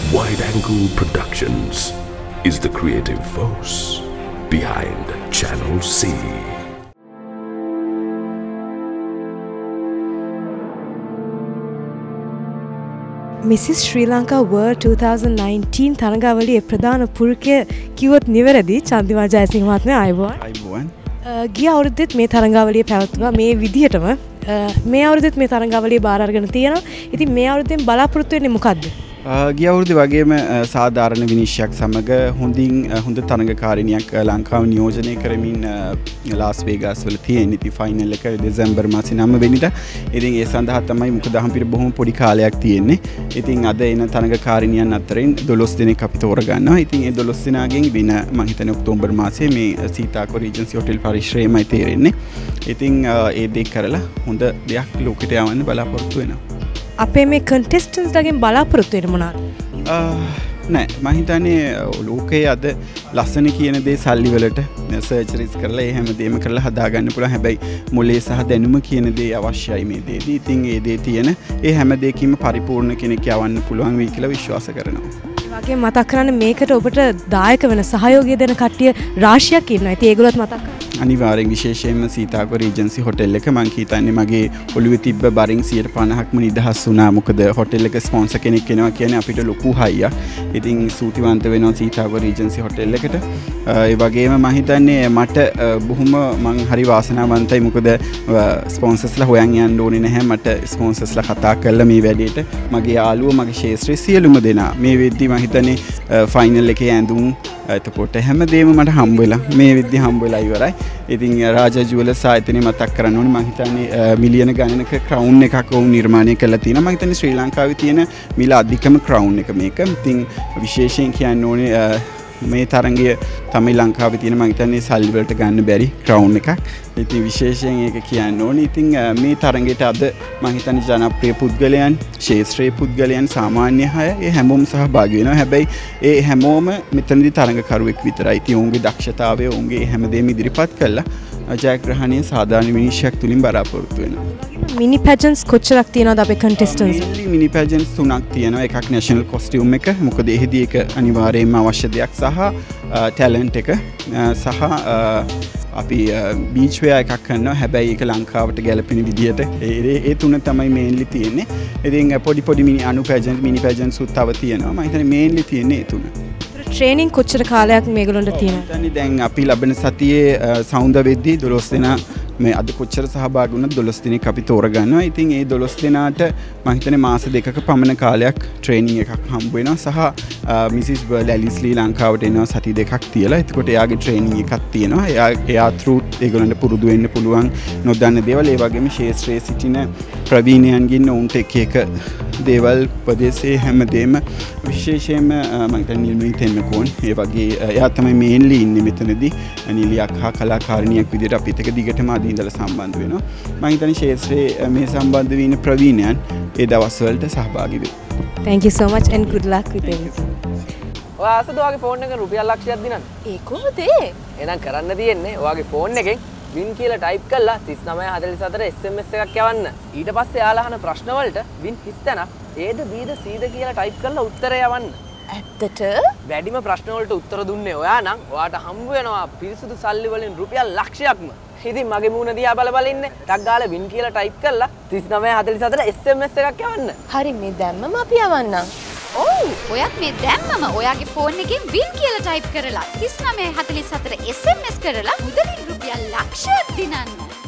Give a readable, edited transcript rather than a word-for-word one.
Wide Angle Productions is the creative force behind Channel C. Mrs. Sri Lanka World 2019 තරඟාවලියේ ප්‍රධාන පුරුකය කිව්වොත් නිවැරදි චන්දිමා ජයසිංහ මහත්මයා ආයුබෝවන්. ගිය අවුරුද්දෙත් මේ තරඟාවලිය පැවැත්වුවා මේ විදිහටම මේ අවුරුද්දෙත් මේ තරඟාවලිය බාර අරගෙන තියෙනවා. ඉතින් මේ අවුරුද්දෙන් බලාපොරොත්තු වෙන්නේ මොකද්ද? ගිය අවුරුද්දේ වගේම සාධාරණ විනිශ්චයක් සමග හොඳ තරඟකාරිනියක් ලංකාව නියෝජනය කරමින් ලාස් වේගාස් වල තියෙන. ඉතින් ෆයිනල් එක දෙසැම්බර් මාසේ 9 වෙනිදා. ඉතින් ඒ සඳහා තමයි මොකද හම්පිට බොහොම පොඩි කාලයක් තියෙන්නේ. ඉතින් අද එන තරඟකාරිනියන් අතරින් 12 දෙනෙක් අපි තෝරගන්නවා. ඉතින් ඒ 12 දෙනාගෙන් වෙන මම හිතන්නේ ඔක්තෝබර් මාසේ මේ සීතාකෝ රීජන්සි හොටෙල් පරිශ්‍රයේමයි තේරෙන්නේ. ඉතින් ඒ දෙක කරලා හොඳ දෙයක් ලෝකෙට යවන්න බලාපොරොත්තු වෙනවා. අපේ මේ කන්ටෙස්ටන්ට්ස් ලගෙන් බලාපොරොත්තු වෙන්නේ මොනවාද? නෑ මම හිතන්නේ ලෝකයේ අද ලස්සන කියන දේ සල්ලි වලට සර්ජරිස් කරලා ඒ හැමදේම කරලා හදා ගන්න පුළුවන්. හැබැයි මොලේ සහ දැනුම කියන දේ අවශ්‍යයි මේ දේදී. ඉතින් ඒ දේ තියෙන ඒ හැම දෙයකින්ම පරිපූර්ණ කෙනෙක් යවන්න පුළුවන් වෙයි කියලා විශ්වාස කරනවා. ඒ වගේම මතක් කරන්න මේකට ඔබට දායක වෙන සහයෝගය දෙන කට්ටිය රාශියක් ඉන්නවා. ඉතින් ඒගොල්ලොත් මතක් කරන්න. අනිවාර්යෙන් විශේෂයෙන්ම සීතාකෝ රීජන්සි හොටෙල් එක මම හිතන්නේ මගේ ඔළුවේ තිබ්බ බරින් 150ක්ම නිදහස් වුණා. මොකද හොටෙල් එක ස්පොන්සර් කෙනෙක් එනවා කියන්නේ අපිට ලොකු හයියක්. ඉතින් සූතිවන්ත වෙනවා සීතාකෝ රීජන්සි හොටෙල් එකට. ඒ වගේම මම හිතන්නේ මට බොහොම මං හරි වාසනාවන්තයි. මොකද ස්පොන්සර්ස්ලා හොයන් යන්න ඕනේ නැහැ. මට ස්පොන්සර්ස්ලා කතා කරලා මේ වැඩේට මගේ යාළුවෝ මගේ ශේෂ්ත්‍රයේ සියලුම දෙනා මේ වෙද්දි මම හිතන්නේ ෆයිනල් එකේ ඇඳුම් එතකොට හැමදේම මට හම්බ වෙලා මේ විද්‍ය හම්බ වෙලා ඉවරයි. ඉතින් රාජා ජුවලර්ස් ආයතනය මතක් කරන්න ඕනේ. මම හිතන්නේ මිලියන ගණනක ක්‍රවුන් එකක් වුන් නිර්මාණය කරලා තියෙනවා. මම හිතන්නේ ශ්‍රී ලංකාවේ තියෙන මිල අධිකම ක්‍රවුන් එක මේක. ඉතින් විශේෂයෙන් කියන්න ඕනේ මේ තරඟය තමයි ලංකාවේ තියෙන මම හිතන්නේ සල්ලි වලට ගන්න බැරි ක්‍රවුන් එකක්. ඉතින් විශේෂයෙන් ඒක කියන්න ඕනේ. ඉතින් මේ තරඟයට අද මම හිතන්නේ ජනප්‍රිය පුද්ගලයන්, ශේෂ්ත්‍රීය පුද්ගලයන්, සාමාන්‍ය අය ඒ හැමෝම සහභාගී වෙනවා. හැබැයි ඒ හැමෝම මෙතනදී තරඟකරුවෙක් විතරයි. ඉතින් ඔවුන්ගේ දක්ෂතාවය, ඔවුන්ගේ හැමදේම ඉදිරිපත් කළා ජයග්‍රහණය සාධාරණ විනිශ්චයක් තුලින් බලාපොරොත්තු වෙනවා. මිනි පැජන්ට්ස් කොච්චරක් තියෙනවද අපේ කන්ටෙස්ටන්ට්ස්? මිනි පැජන්ට්ස් 3ක් තියෙනවා. එකක් නැෂනල් කොස්ටියුම් එක. මොකද එහිදී ඒක අනිවාර්යයෙන්ම අවශ්‍ය දෙයක් සහ ටැලන්ට් එක සහ අපි බීච් වෙයා එකක් කරනවා. හැබැයි ඒක ලංකාවට ගැලපෙන විදිහට ඒ තුන තමයි මේන්ලි තියෙන්නේ. ඉතින් පොඩි මිනි පැජන්ට්ස් උත් තව තියෙනවා. මම හිතන්නේ මේන්ලි තියෙන්නේ ඒ තුන. ට්‍රේනින් කොච්චර කාලයක් මේගොල්ලන්ට තියෙනවද? දැන් අපි ලබන සතියේ සෞන්ද වෙද්දී 12 දෙනා මේ අද කොච්චර සහභාගී වුණත් 12 දිනක් අපි තෝරගන්නවා. ඉතින් ඒ 12 දෙනාට මම හිතන්නේ මාස දෙකක පමණ කාලයක් ට්‍රේනින් එකක් හම්බ වෙනවා. සහ මිසිස් බර්ලි ශ්‍රී ලංකාවට එනවා සති දෙකක් තියලා. එතකොට එයාගේ ට්‍රේනින් එකක් තියෙනවා. එයා through ඒගොල්ලන්ට පුරුදු වෙන්න පුළුවන් නොදන්න දේවල්. ඒ වගේම ශේෂ්ත්‍රයේ සිටින ප්‍රවීණයන්ගින් උන්ට එක දේවල් ප්‍රදේශයේ හැමදේම විශේෂයෙන්ම මම හිතන්නේ නිල්මී තෙන්නකෝන් ඒ වගේ එයා තමයි මේන්ලි ඉන්නේ මෙතනදී. නිලියක් හා කලාකාරිනියක් විදිහට අපිත් එක්ක දිගටම අද ඉඳලා සම්බන්ධ වෙනවා. මම හිතන්නේ ශේෂ්ත්‍රයේ මේ සම්බන්ධ වෙන ප්‍රවීණයන් ඒ දවස්වලට සහභාගී වෙයි. Thank you so much and good luck with everything. ඔයා අසද ඔයාගේ ෆෝන් එකෙන් රුපියල් ලක්ෂයක් දිනන්න. ඒ කොහොමද ඒ? එහෙනම් කරන්න තියෙන්නේ ඔයාගේ ෆෝන් එකෙන් වින් කියලා ටයිප් කරලා 3944 SMS එකක් යවන්න. ඊට පස්සේ යාලා අහන ප්‍රශ්න වලට වින් හිතන Aද Bද Cද කියලා ටයිප් කරලා උත්තරය යවන්න. ඇත්තට? වැඩිම ප්‍රශ්න වලට උත්තර දුන්නේ ඔයා නම් ඔයාට හම්බ වෙනවා පිරිසුදු සල්ලි වලින් රුපියල් ලක්ෂයක්ම. ඉතින් මගේ මූණ දිහා බල ඉන්නේ. ටක් ගාලා වින් කියලා ටයිප් කරලා 3944 SMS එකක් යවන්න. හරි මේ දැම්මම අපි යවන්නම්. ඔව් ඔයත් මේ දැම්මම ඔයාගේ ෆෝන් එකෙන් වින් කියලා ටයිප් කරලා 3944 SMS කරලා මුදලින් රුපියල් ලක්ෂයක් දිනන්න.